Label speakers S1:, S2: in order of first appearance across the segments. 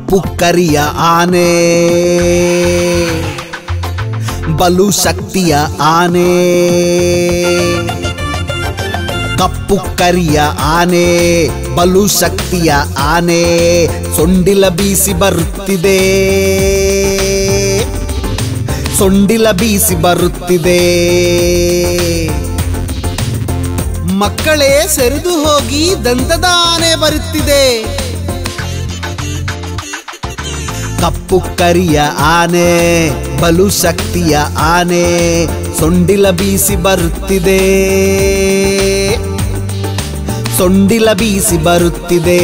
S1: ಕಪ್ಪು ಕರಿಯ ಆನೆ ಬಲು ಶಕ್ತಿಯ ಆನೆ ಕಪ್ಪು ಕರಿಯ ಆನೆ ಬಲು ಶಕ್ತಿಯ ಆನೆ ಸೊಂಡಿಲ ಬೀಸಿ ಬರುತ್ತಿದೆ ಸೊಂಡಿಲ ಬೀಸಿ ಬರುತ್ತಿದೆ ಮಕ್ಕಳೇ ಸರಿದು ಹೋಗಿ ದಂತದ ಆನೆ ಬರುತ್ತಿದೆ ಕಪ್ಪು ಕರಿಯ ಆನೆ ಬಲು ಶಕ್ತಿಯ ಆನೆ ಸೊಂಡಿಲ ಬೀಸಿ ಬರುತ್ತಿದೆ ಸೊಂಡಿಲ ಬೀಸಿ ಬರುತ್ತಿದೆ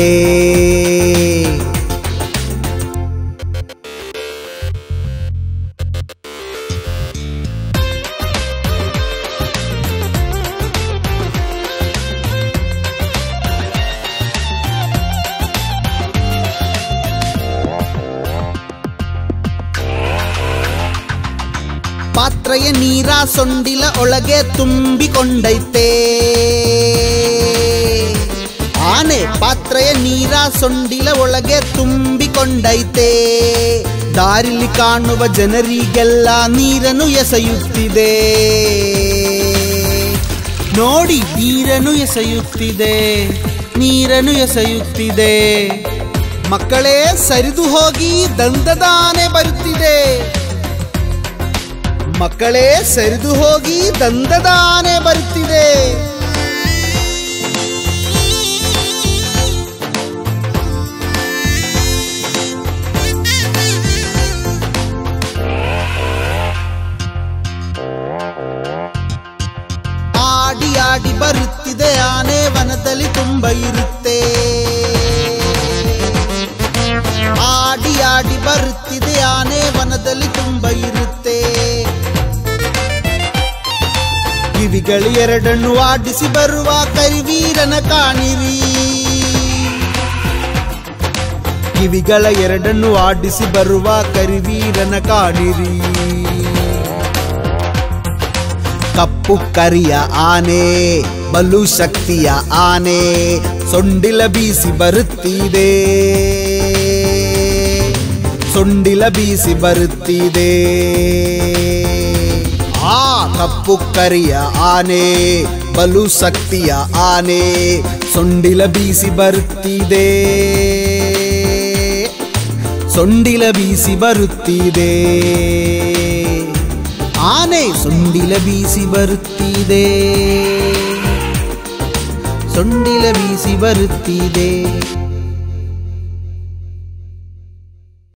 S1: ಪಾತ್ರೆಯ ನೀರ ಸೊಂಡಿಲ ಒಳಗೆ ತುಂಬಿಕೊಂಡೈತೆ ಆನೆ ಪಾತ್ರೆಯ ನೀರ ಸೊಂಡಿಲ ಒಳಗೆ ತುಂಬಿಕೊಂಡೈತೆ ದಾರಿಲಿ ಕಾಣುವ ಜನರಿಗೆಲ್ಲ ನೀರನ್ನು ಎಸೆಯುತ್ತಿದೆ ನೋಡಿ ನೀರನ್ನು ಎಸೆಯುತ್ತಿದೆ ನೀರನ್ನು ಎಸೆಯುತ್ತಿದೆ ಮಕ್ಕಳೇ ಸರಿದು ಹೋಗಿ ದಂತದ ಆನೆ ಬರುತ್ತಿದೆ ಮಕ್ಕಳೇ ಸರಿದು ಹೋಗಿ ದಂತದ ಆನೆ ಬರುತ್ತಿದೆ ಆಡಿ ಆಡಿ ಬರುತ್ತಿದೆ ಆನೆ ವನದಲ್ಲಿ ತುಂಬ ಇರುತ್ತೆ ಆಡಿ ಆಡಿ ಬರುತ್ತಿದೆ ಆನೆ ವನದಲ್ಲಿ ತುಂಬ ಇರುತ್ತೆ ಕಿವಿಗಳು ಎರಡನ್ನು ಆಡಿಸಿ ಬರುವ ಕರಿವೀರನ ಕಾಣಿರಿ ಕಿವಿಗಳ ಎರಡನ್ನು ಆಡಿಸಿ ಬರುವ ಕರಿವೀರನ ಕಾಣಿರಿ ಕಪ್ಪು ಕರಿಯ ಆನೆ ಬಲು ಶಕ್ತಿಯ ಆನೆ ಸೊಂಡಿಲ ಬೀಸಿ ಬರುತ್ತಿದೆ ಸೊಂಡಿಲ ಬೀಸಿ ಬರುತ್ತಿದೆ ಆ ಕಪ್ಪು ಕರಿಯ ಆನೆ ಬಲು ಶಕ್ತಿಯ ಆನೆ ಸೊಂಡಿಲ ಬೀಸಿ ಬರುತ್ತಿದೆ ಸೊಂಡಿಲ ಬೀಸಿ ಬರುತ್ತಿದೆ ಆನೆ ಸೊಂಡಿಲ ಬೀಸಿ ಬರುತ್ತಿದೆ ಸೊಂಡಿಲ ಬೀಸಿ ಬರುತ್ತಿದೆ